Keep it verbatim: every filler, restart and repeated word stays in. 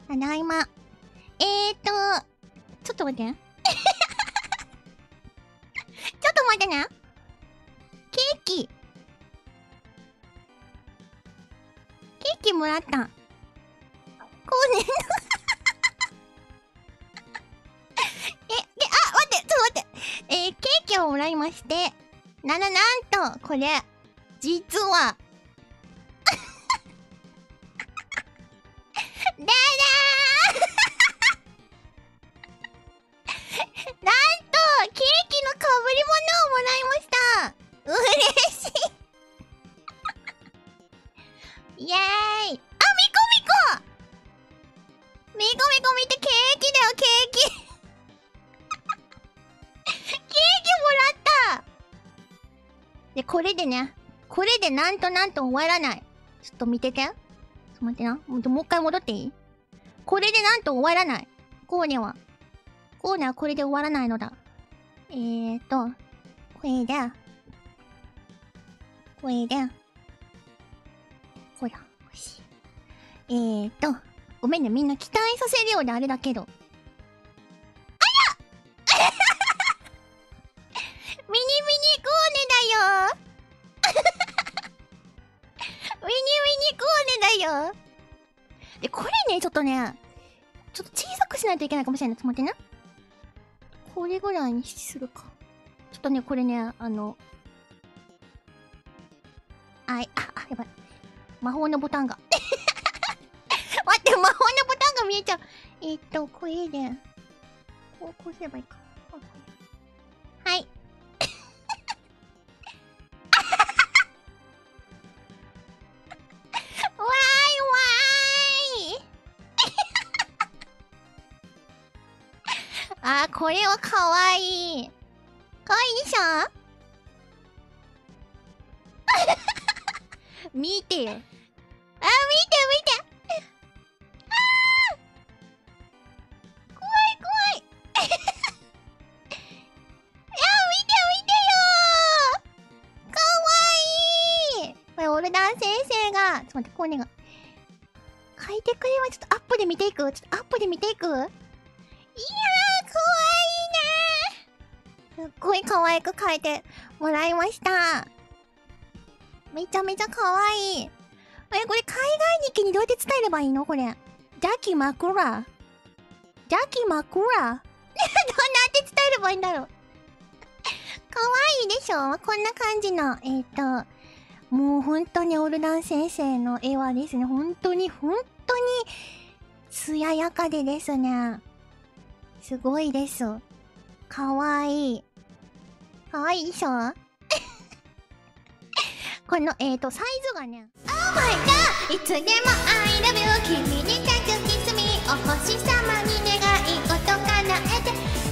ただいま。えーと、ちょっと待って。ちょっと待ってね。ケーキ。ケーキもらった。こうねえ、え、あ、待って、ちょっと待って。えー、ケーキをもらいまして。な、な、なんと、これ、実は、だだーなんと、ケーキのかぶり物をもらいました。嬉しい。イエーイ。あ、みこみこみこみこ見て、ケーキだよ、ケーキケーキもらったで、これでね、これでなんとなんと終わらない。ちょっと見てて。ちょっと待ってな。もう一回戻っていい？これでなんと終わらない。コーネは。コーネはこれで終わらないのだ。えーと、これで、これで、ほら、よし。えーと、ごめんね、みんな期待させるようであれだけど。あやミニミニコーネだよミニミニコーネだよで、これね、ちょっとね、ちょっと小さくしないといけないかもしれない。ちょっと待ってね。これぐらいにするか。ちょっとね、これね、あの、あい、あ、あ、やばい。魔法のボタンが。待って、魔法のボタンが見えちゃう。えー、っと、これで、こう、こうすればいいか。はい。わーいわーいあー、これはかわいい。かわいいでしょ見てよ。あー、見て見て。あー怖い怖い。いや、見て見てよーかわいい。これ、オルダン先生が、ちょっと待って、コーネが。書いてくれはちょっとアップで見ていくちょっとアップで見ていくいやー、かわいいねー。すっごい可愛く書いてもらいました。めちゃめちゃ可愛い。え、これ海外日記にどうやって伝えればいいのこれ。ジャキマクラ。ジャキマクラ。どんなって伝えればいいんだろう。可愛いでしょこんな感じの、えっと、もう本当にオルダン先生の絵はですね、本当に本当に艶やかでですね、すごいです。かわいい。かわいいでしょこの、えーと、サイズがね。Oh my god! いつでも I love you 君に抱くキスミお星様に願い事叶えて